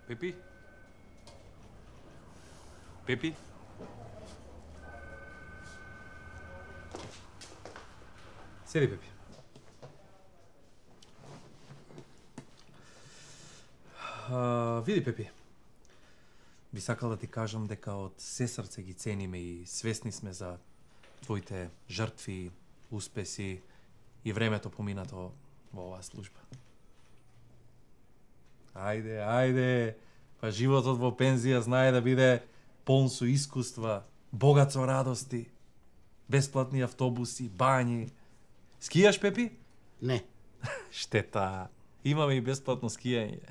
Пепи? Пепи? Седи, Пепи. Види, Пепи. Би сакал да ти кажам дека од се срце ги цениме и свесни сме за твоите жртви, успеси и времето поминато во оваа служба. Ајде. Па животот во пензија знае да биде полн со искуства, богат со радости, бесплатни автобуси, бањи. Скијаш, Пепи? Не. Штета. Имаме и бесплатно скијање.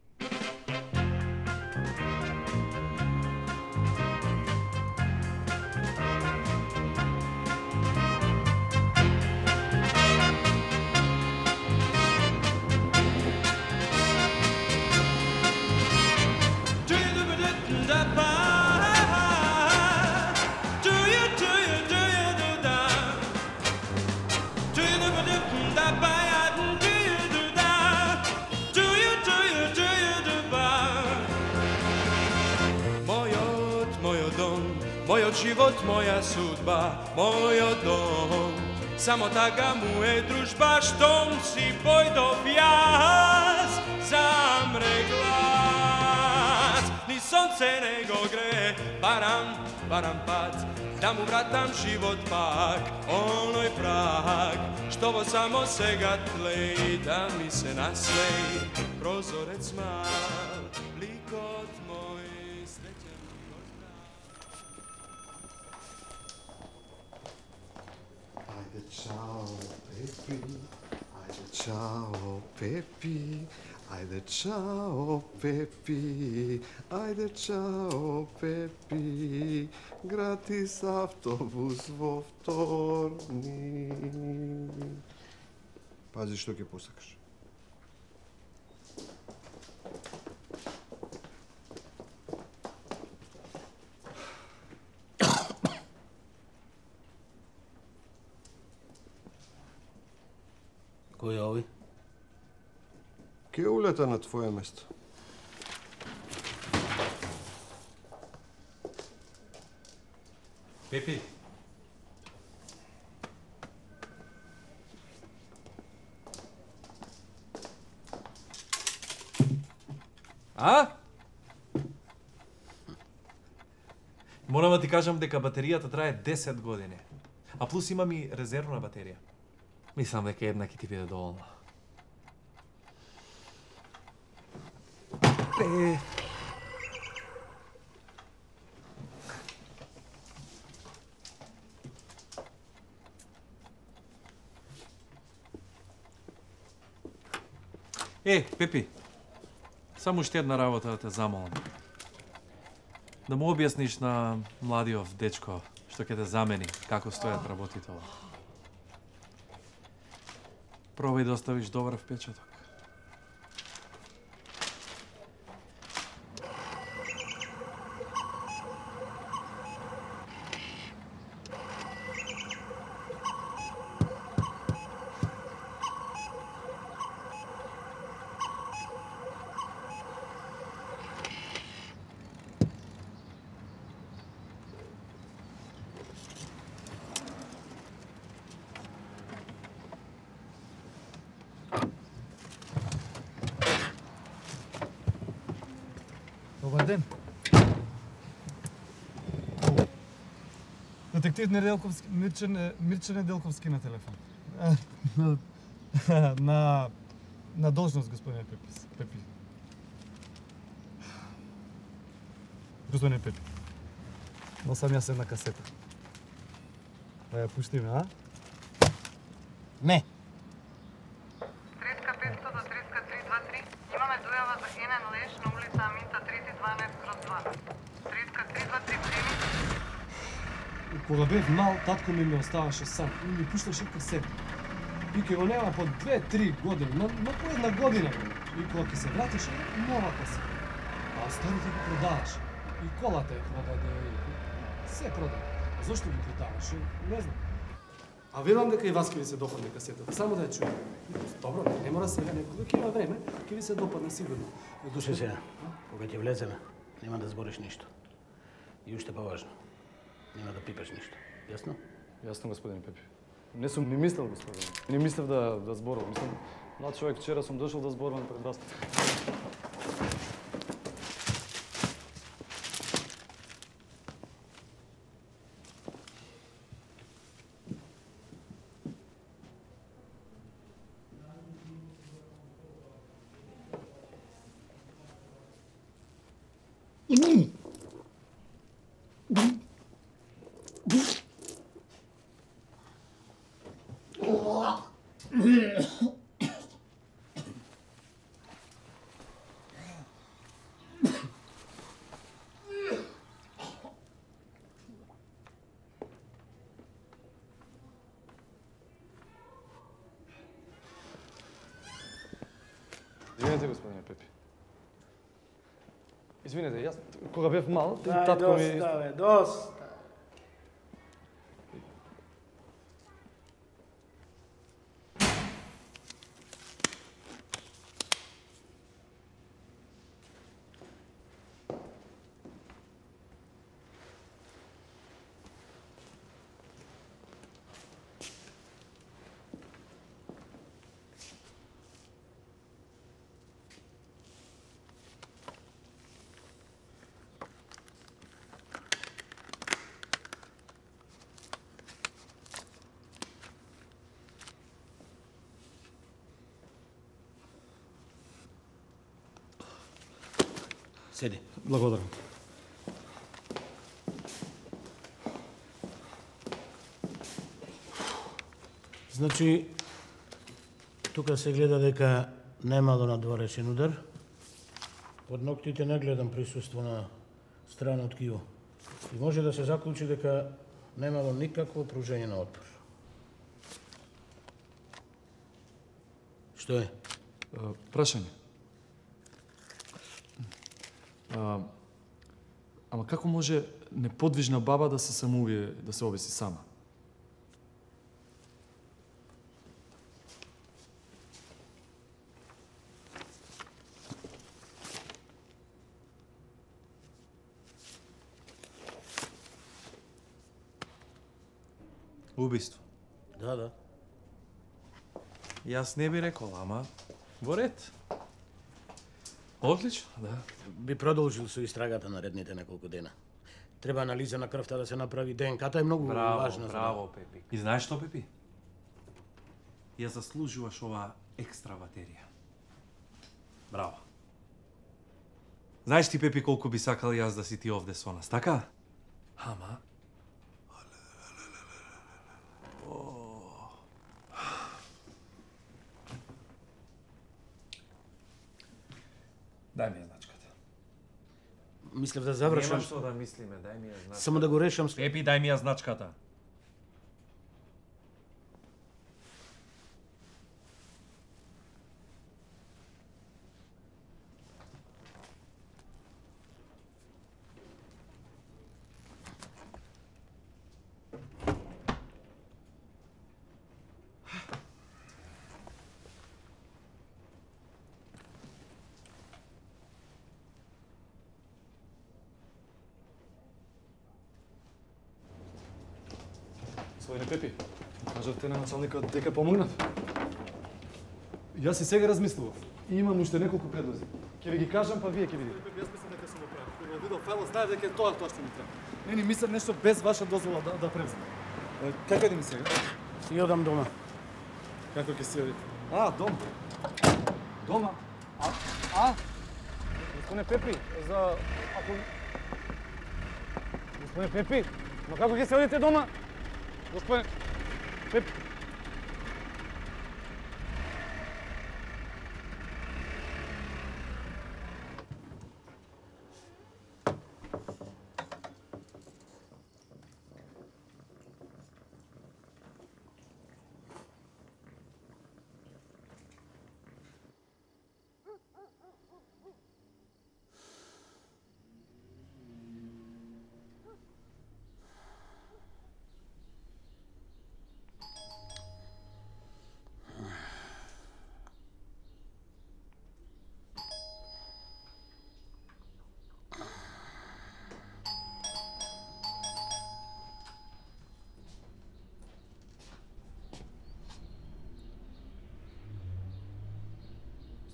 Мојот живот, моја судба, мојот дом. Само така му е дружба, штом си појдов јас, замре глас. Ни сонце не го гре, барам пат, да му вратам живот пак, оној праг, што во само сега тлеи, да ми се наслеи, прозорец мал, ликот мој среќен. Ајде, чао, Пепи. Ајде, чао, Пепи. Ајде, чао, Пепи. Ајде, чао, Пепи. Гратис автобус во вторник. Пази што ќе посакаш. Кој е овој? Ке улета на твое место. Пепи. А? Морам да ти кажам дека батеријата трае 10 години. А плюс имам и резервна батерија. Мислам дека една ќе ти биде доволна. Пепи, само уште една работа да те замолам. Да му објасниш на младиот дечко што ќе те замени, како стојат работите ова. Пробај да оставиш добар впечаток. Добар ден. Детектив Неделковски, Мирче Неделковски на телефон. На должност, господине Пепи. Господине Пепи, носам јас една касета. Да ја пуштиме, а? Не. Треска 500 до треска 323. Имаме дојава за енен леш на улица Аминта 312/2. Треска 323 преми. Кога бев мал, татко ми ме оставаше сам и ми пушташе касета. И ке го нема по 2-3 години, но по една година. И кога ќе се вратеше, нова касета. А старите ги продаваше. И колата ја продаде, се продаде. А зошто ги продаваше? Не знам. А верувам дека и вас ќе ви се допадне касетата, само да ја чуем. Добро, не мора сега некој, ќе има време, ќе ви се допадне сигурно. Слушај сега, кога ќе влеземе, нема да збориш ништо. И уште поважно, нема да пипаш ништо. Јасно? Јасно, господин Пепи. Не сум ни мислел, господин. Не мислев да зборувам. Мислам, млад човек, вчера сум дошол да зборувам пред вас. Извинете, господине Пепи. Извинете, јас кога бев мал, татко ми... Доста. Седи. Благодарам. Значи, тука се гледа дека немало надворешен удар. Под ноктите не гледам присуство на страна од киво. И може да се заклучи дека немало никакво пружење на отпор. Што е? Прашање. Ама како може неподвижна баба да се самоубие, да се обеси сама? Убиство. Да. Јас не би рекол, ама во ред. Одлично, да. Би продолжил со истрагата наредните неколку дена. Треба анализа на крвта да се направи, ДНК-та е многу важна. Браво, Пепи. И знаеш што, Пепи? Ја заслужуваш оваа екстра батерија. Браво. Знаеш ти, Пепи, колку би сакал јас да си ти овде со нас, така? Ама... Дај ми ја значката. Мислев да завршам. Нема што да мислиме, дај ми ја значката. Само да го решам. Пепи, дај ми ја значката. Господине Пепи, кажавте на началникот дека помогнат. Јас и сега размислував. И имам уште неколку предлози. Ќе ви ги кажам, па вие ќе видите. Јас мислам дека сум оправен. Кога видов файлот, знаев дека е тоа што ми треба. Не ни мислам нешто без ваша дозвола да превземам. Како да ми сега? Си одам дома. Како ќе си одите? Дом. Дома? Господине Пепи, Господине Пепи, но како ќе се одите дома? Господин Пепи.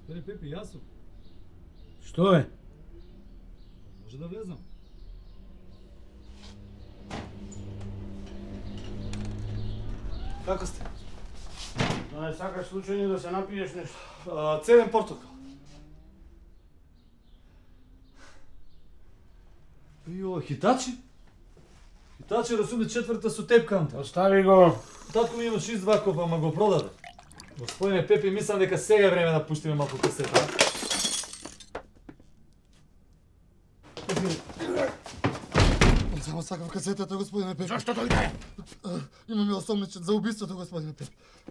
Господине Пепи, јас сум. Што е? Може да влезам? Како сте? Да не сакаш случајно да се напиеш нешто? Цеден портокал. Јо, хитачи? Хитачи расуме четврта со тепканта. Остави го. Татко ми има 6 ваков, ама го продаде. Господине Пепи, мислам дека сега е време да пуштиме малку касета. Само сакам касетата, господине Пепи. Зашто дојде? Имаме осомничен за убиството, господине Пепи.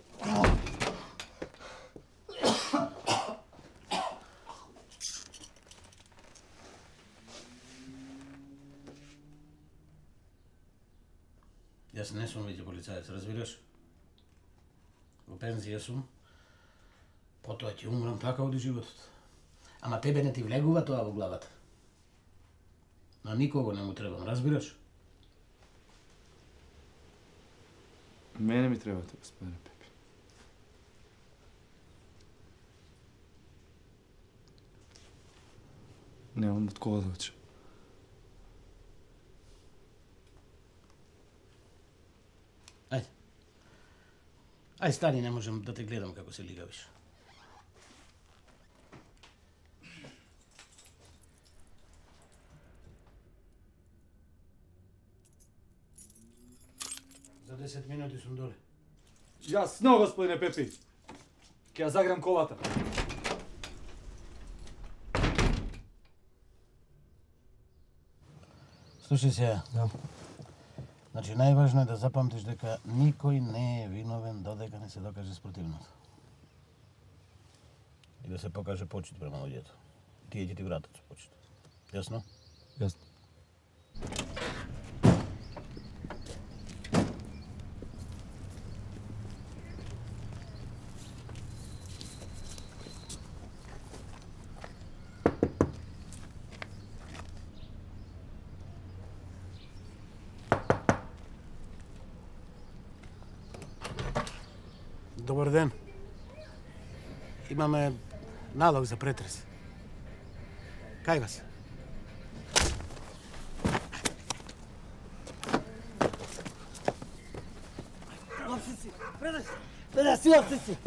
Јас не сум веќе полицаец, разбираш? Во пензија сум. Потоа ќе умрам, така оди животот. Ама тебе не ти влегува тоа во главата. На никого не му требам, разбираш? Мене ми требате, господине Пепи. Немам од кого да учам. Ајде. Ајде, стани, не можам да те гледам како се лигавиш. За 10 минути сум доле. Јас, но, господине Пепи. Ќе ја заграм колата. Слушај сега. Да. Значи, најважно е да запамтиш дека никој не е виновен додека не се докаже спротивното. И да се покаже почит према луѓето. Тие ќе ти вратат со почит. Јасно? Јасно. Добар ден. Имаме налог за претрес. Кај вас? Офици, предаси офици.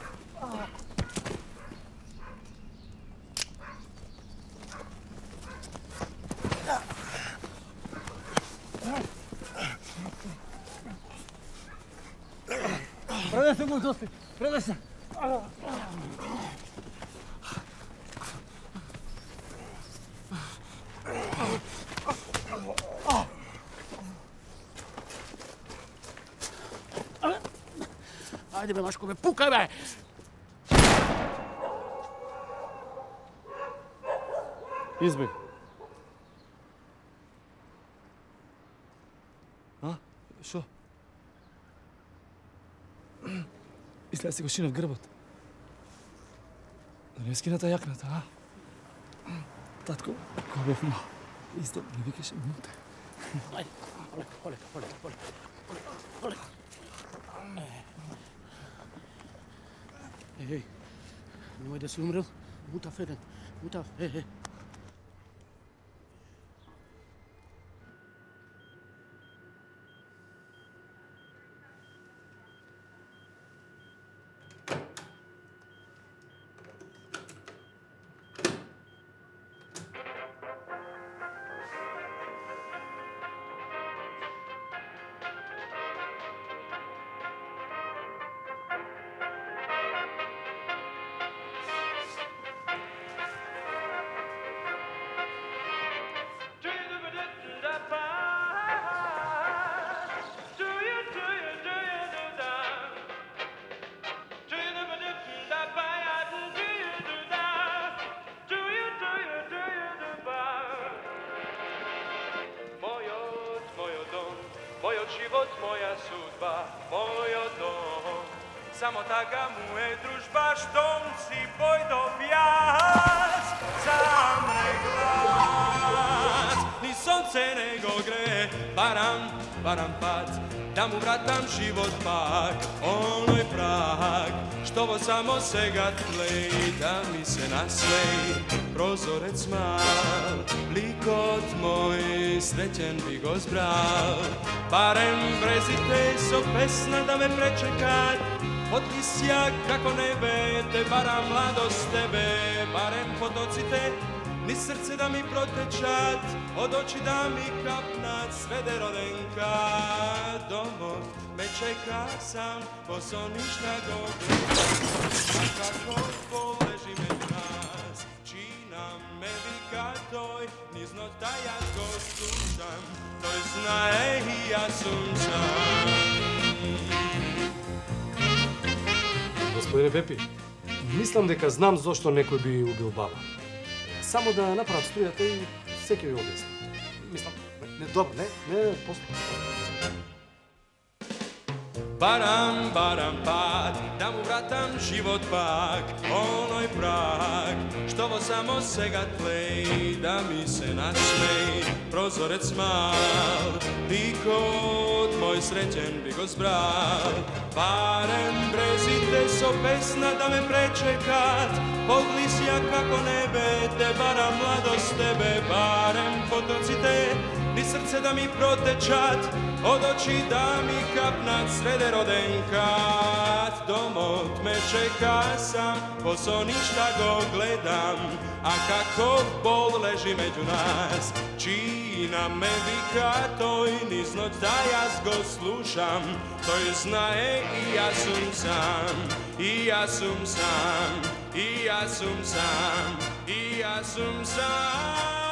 Предаси му доста, предаси. Ајде бе, Машко, бе, пукај бе! Избег. Шо? Изгледа си го шинав грбот. Да не скината јакната, а? Татко, кога бев мал, исто ми викаше муте. Ајде, полека. Еј, немој да си умрел. Мутав еден. Мутав, Život, moja sudba, mojo dom. Samo taka mu je družba, štom si pojdov jaz. Zamre glas, ni sonce nego gre, param pad, da mu vratam život pak, onoj prag. što vo samo sega tlej, da mi se naslej prozorec mal, likot moj srećen bi go zbral, barem brezite so pesna da me prečekat, potlisja kako nebe, te bara mladost tebe, barem potocite, ni srce da mi protečat, od oči da mi kapnat, svede rodenka, domov me čeka sam, boso ništa govorim, a kako poleži među nas, čina me vika toj, nizno taj ja go slušam, toj zna i ja sum sam. Господине Пепи, мислам дека знам зошто некој би убил баба. Само да направат струјата и секој ја објасни. Мислам, не, добро, не, после. Baram, baram pad, da mu vratam život pak, onoj prag, što vo samo sega tlej, da mi se nasmej, prozorec mal, likot moj srećen bi go zbral, barem brezite so pesna da me prečekat, podlisja kako nebe, te bara mladost tebe, barem potocite, ni srce da mi protečat, od oči da mi kapnat, srede rodenkat, domot me čeka sam, boso ništa go gledam, a kakov bol leži među nas, čina me vika toj, niz noć da ja go slušam, toj znaje i ja sum sam, i ja sum sam, i ja sum sam, i ja sum sam.